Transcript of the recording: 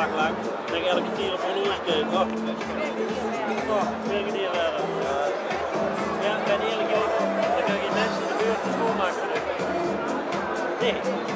dag lang. Dan ga ik elke keer op een oor kijken. Weer gedaan werden. Ja, ik ben eerlijk, dan gaan geen mensen de buurt schoonmaken. Nee.